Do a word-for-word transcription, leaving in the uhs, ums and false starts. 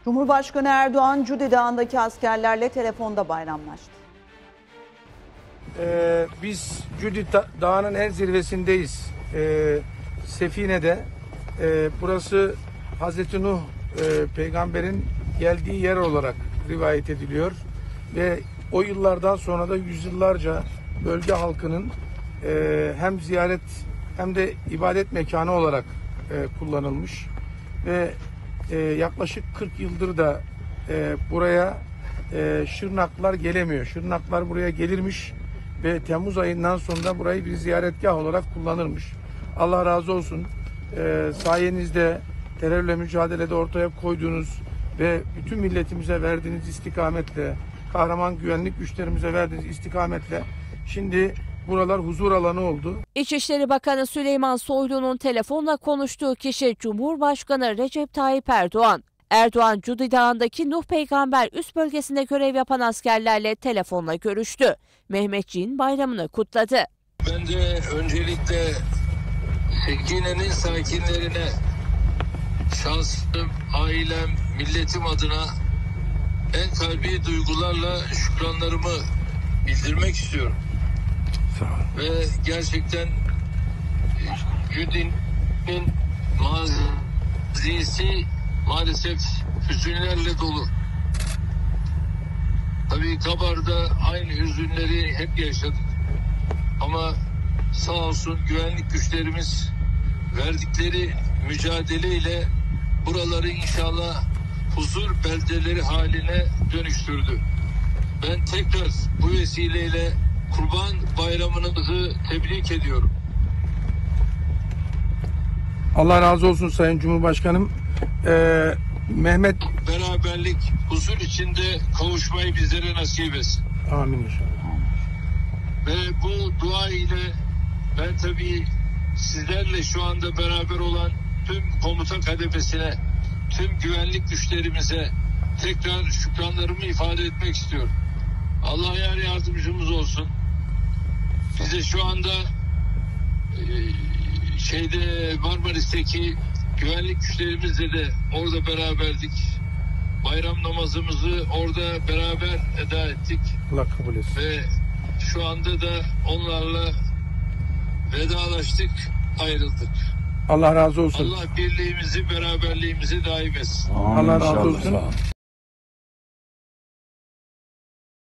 Cumhurbaşkanı Erdoğan, Cudi Dağı'ndaki askerlerle telefonda bayramlaştı. Ee, biz Cudi Dağı'nın en zirvesindeyiz. Ee, Sefine'de. Ee, burası Hazreti Nuh e, peygamberin geldiği yer olarak rivayet ediliyor. Ve o yıllardan sonra da yüzyıllarca bölge halkının e, hem ziyaret hem de ibadet mekanı olarak e, kullanılmış. Ve e, yaklaşık kırk yıldır da e, buraya e, Şırnaklılar gelemiyor. Şırnaklılar buraya gelirmiş ve Temmuz ayından sonra burayı bir ziyaretgah olarak kullanırmış. Allah razı olsun. E, sayenizde terörle mücadelede ortaya koyduğunuz ve bütün milletimize verdiğiniz istikametle, kahraman güvenlik güçlerimize verdiğiniz istikametle şimdi buralar huzur alanı oldu. İçişleri Bakanı Süleyman Soylu'nun telefonla konuştuğu kişi Cumhurbaşkanı Recep Tayyip Erdoğan. Erdoğan, Cudi Dağı'ndaki Nuh Peygamber üst bölgesinde görev yapan askerlerle telefonla görüştü. Mehmetçiğin bayramını kutladı. Ben de öncelikle Sekine'nin sakinlerine, şahsım, ailem, milletim adına en kalbi duygularla şükranlarımı bildirmek istiyorum. Ve gerçekten Cudi'nin mazisi maalesef hüzünlerle dolu. Tabii Kabar'da aynı hüzünleri hep yaşadık. Ama sağ olsun güvenlik güçlerimiz verdikleri mücadeleyle buraları inşallah huzur beldeleri haline dönüştürdü. Ben tekrar bu vesileyle Kurban Bayramınızı tebrik ediyorum. Allah razı olsun Sayın Cumhurbaşkanım. Ee, Mehmet Beraberlik, huzur içinde kavuşmayı bizlere nasip etsin. Amin inşallah. Ve bu dua ile ben tabii sizlerle şu anda beraber olan tüm komuta kademesine, tüm güvenlik güçlerimize tekrar şükranlarımı ifade etmek istiyorum. Allah yar yardımcımız olsun. Bize şu anda e, şeyde Marmaris'teki güvenlik güçlerimizle de orada beraberdik. Bayram namazımızı orada beraber eda ettik. Allah kabul etsin. Ve şu anda da onlarla vedalaştık, ayrıldık. Allah razı olsun. Allah birliğimizi, beraberliğimizi daim etsin. Allah razı olsun.